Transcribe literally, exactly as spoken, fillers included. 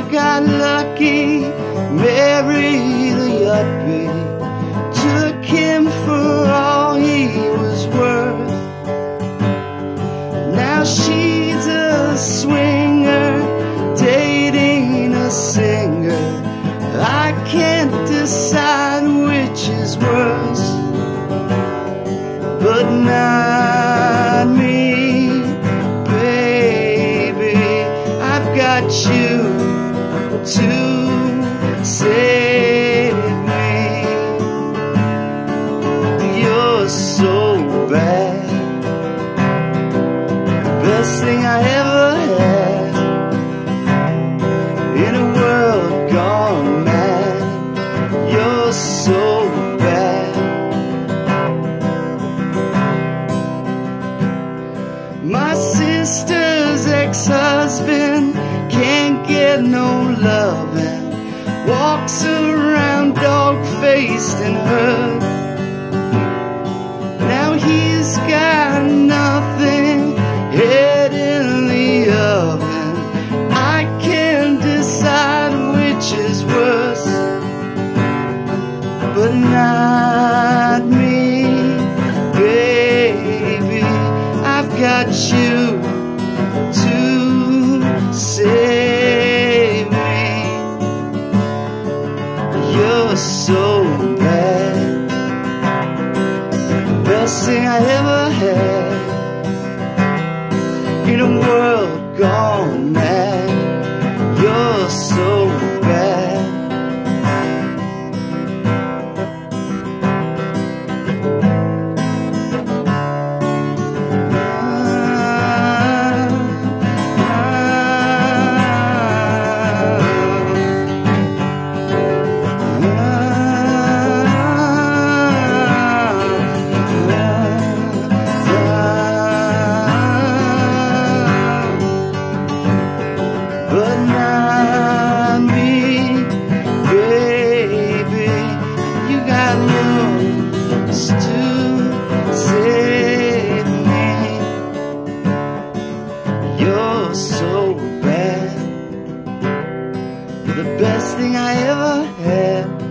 got lucky, married a yuppie, took him for all he was worth. Now she's a swinger, dating a singer. I can't decide which is worse, but not me, baby. I've got you to save me. You're so bad, the best thing I ever had in a world gone mad. You're so bad. My sister's ex-husband can't get no loving, walks around dog-faced and hurt. Now he's got nothing, head in the oven. I can't decide which is worse, but not me, baby. I've got you to save me. You're so bad, the best thing I ever had in a world gone mad. You're so bad. But not me, baby. You got looks to save me. You're so bad, the best thing I ever had.